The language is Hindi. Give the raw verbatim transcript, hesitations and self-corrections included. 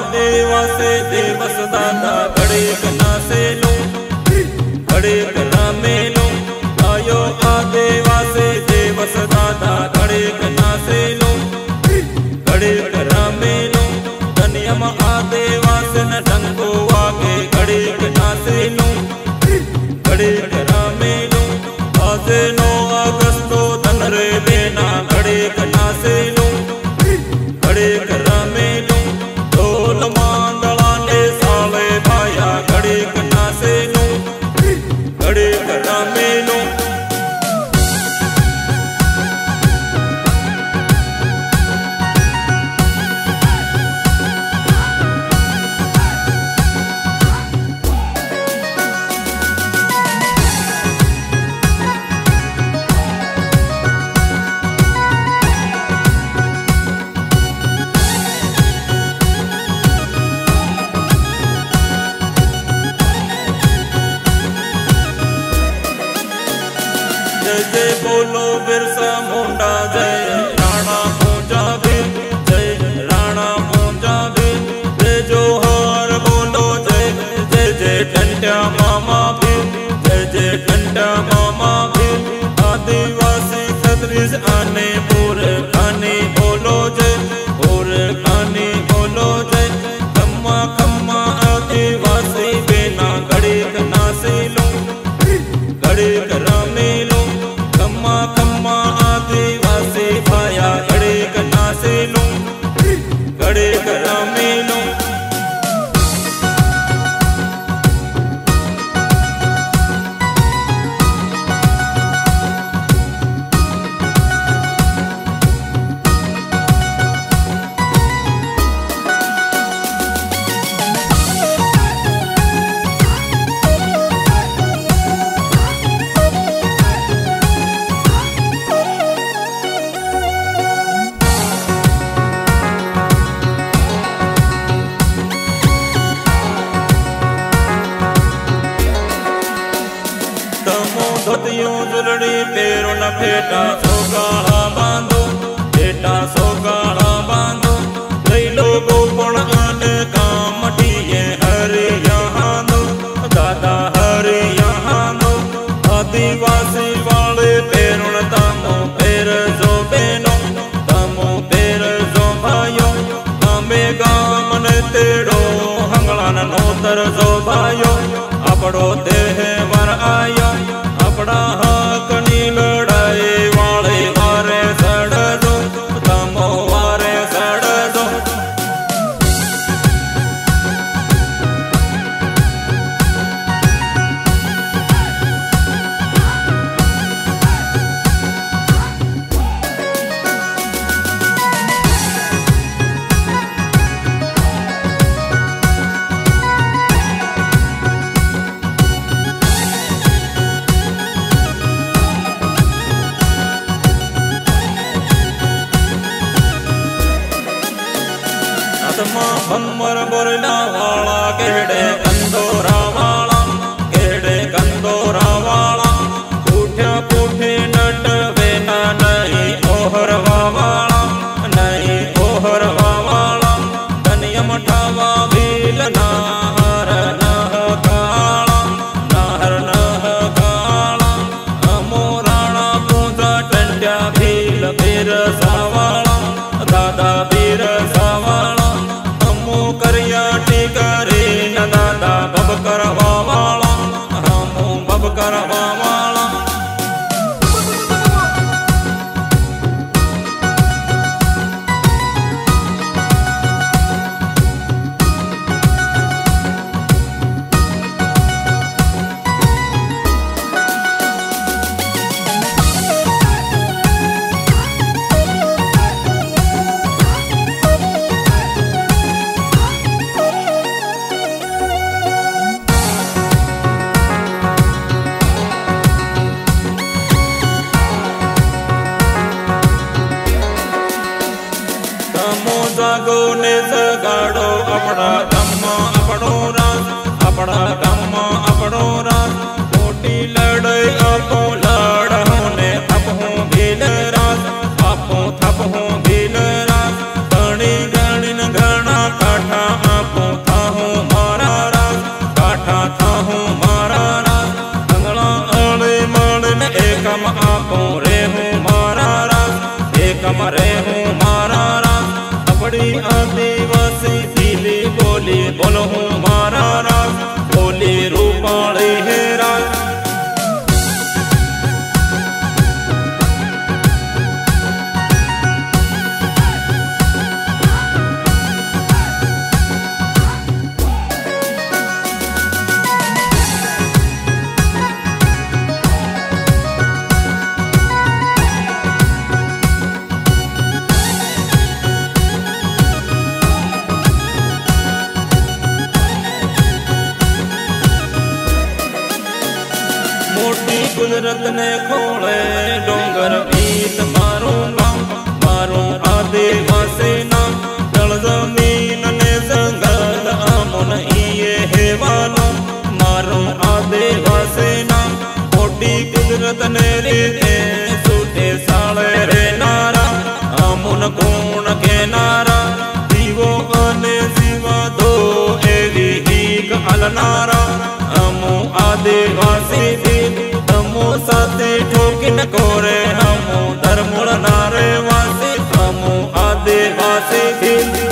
आदिवासी दिवस दादा घड़ी कना से लो घड़ी कना में लो आयो आदिवासी दिवस दादा घड़ी कना से लो घड़ी कना में लो दुनिया में आदिवासी न डंको आगे घड़ी कना से लो घड़ी कना में लो आज नौ अगस्त धनरे देना घड़ी कना से लो घड़ी कना में लो ढोल मांदला ने साले भाया घड़ी कना से लो घड़ी कना में लो जय जय बोलो बिरसा मुंडा जय राणा पूजा भी जय राणा पूजा भी जय जोहार बोलो जय जय जय टंटा मामा भी जय जय टंटा मामा भी आदिवासी खतरीज आने पूरे खाने बोलो जय पूरे खाने बोलो जय खम्मा खम्मा आदिवासी बेना घड़ी कना से लो घड़ी कना में लो खम्मा खम्मा आदिवासी भाया घड़ी कना से लो घड़ी कना में लो धोतियों जुलड़ी पैरों न फेटा सोगाड़ा बांधो फेटा सोगाड़ा बांधो कई लोगों पण आने काम मटिए हरे यहाँ दो दादा हरे यहाँ दो आदिवासी वाले पैरों न तामो पैर जो बेनो तामो पैर जो भाइयों हमें गाम ने तेड़ो हंगला न नोतर जो भाइयों अपड़ो देह वर आयो अपना हकनी लड़ाई वाले वारे सड़ दो तमो वारे सड़ दो भम्मर बोरला वाला केड़े कंदोरा वाला केड़े कंदोरा वाला पूठ्या पूठे नट वेना नहीं ओहरवा वाला नहीं ओहरवा वाला धनिया मठावा भील नाहर नह काला नाहर नह काला अमोराणा पूजा टंड्या भील बीर सावाला दादा बीर सावाला करिया टिकरे न दादा बब करवा वाला हमू बब करवा वाला जागो ने जगाड़ो अपना कम अपनो राज अपना कम अपनो राज मोटी लड़ाई आपो लड़ होने थप हूँ भील राज आपो थप हूँ भील राज घणी घणी घना काठा कुदरत ने खोले डोंगर भीत मारो नाम मारो आदिवासी नाम जल जमीन ने जंगल आमुन ये हेवानो मारो आदिवासी नाम मोटी कुदरत ने रीते सूटे साले रे नारा आमुन गुण के नारा दीवो अने जीवा दो एवी हीक अलनारा हमो आदिवासी दिन हमो साथे ठोकिन कोरे हमो धर्मुल नारे वासी हमो आदिवासी दिन।